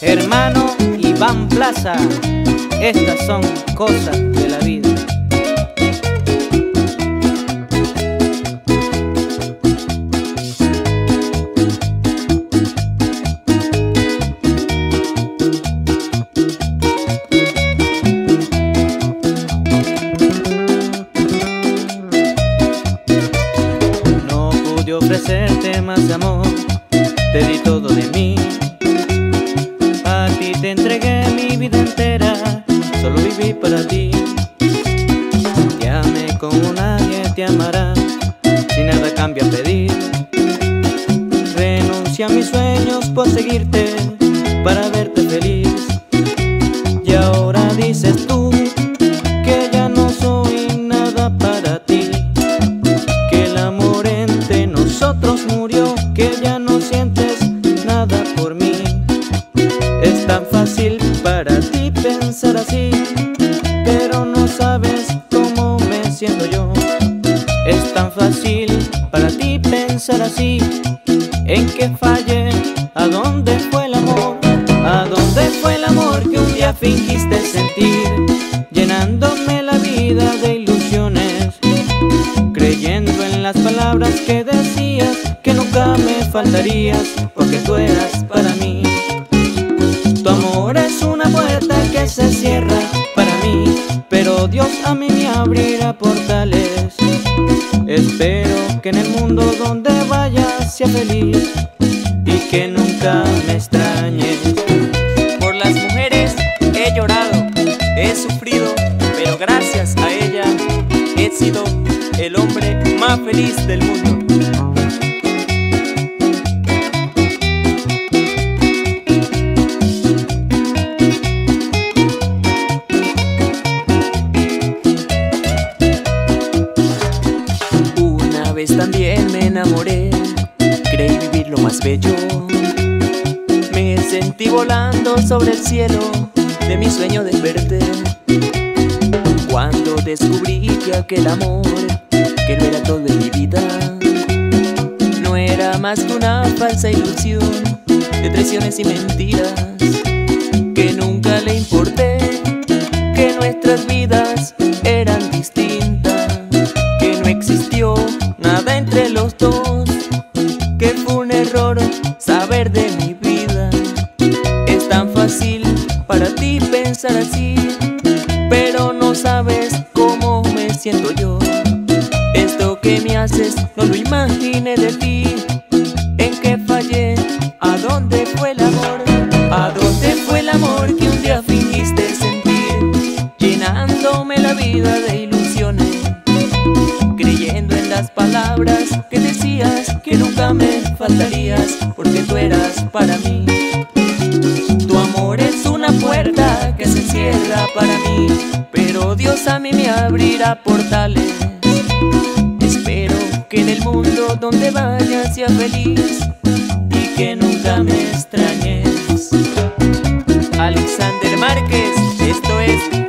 Hermano Iván Plaza, estas son cosas de la vida. No pude ofrecerte más amor, te di todo de mí. A ti te entregué mi vida entera, solo viví para ti. Te amé como nadie te amará, sin nada cambio a pedir. Renuncié a mis sueños por seguirte, para verte feliz. Y ahora dices tú que ya no soy nada para ti, que el amor entre nosotros murió, que ya no sientes nada por mí. Es tan fácil para ti pensar así, pero no sabes cómo me siento yo. Es tan fácil para ti pensar así, en que fallé. ¿A dónde fue el amor? ¿A dónde fue el amor que un día fingiste sentir, llenándome la vida de ilusiones, creyendo en las palabras que decías, que nunca me faltarías, porque tú eras para mí? Tu amor es una puerta que se cierra para mí, pero Dios a mí me abrirá portales. Espero que en el mundo donde vayas sea feliz y que nunca me extrañes. Por las mujeres he llorado, he sufrido, pero gracias a ella he sido el hombre más feliz del mundo. También me enamoré, creí vivir lo más bello. Me sentí volando sobre el cielo de mi sueño de verte, cuando descubrí que aquel amor, que no era todo en mi vida, no era más que una falsa ilusión de traiciones y mentiras, que nunca le importé, que nuestras vidas eran distintas, que no existió nada entre los dos, que fue un error saber de mi vida. Es tan fácil para ti pensar así, pero no sabes cómo me siento yo. Esto que me haces no lo imaginé de ti. ¿En qué fallé? ¿A dónde fue el amor? ¿A dónde fue el amor que un día fingiste sentir, llenándome la vida de ilusiones, creyendo en las palabras que decías, que nunca me faltarías, porque tú eras para mí? Tu amor es una puerta que se cierra para mí, pero Dios a mí me abrirá portales. Espero que en el mundo donde vayas sea feliz y que nunca me extrañes. Alexander Márquez, esto es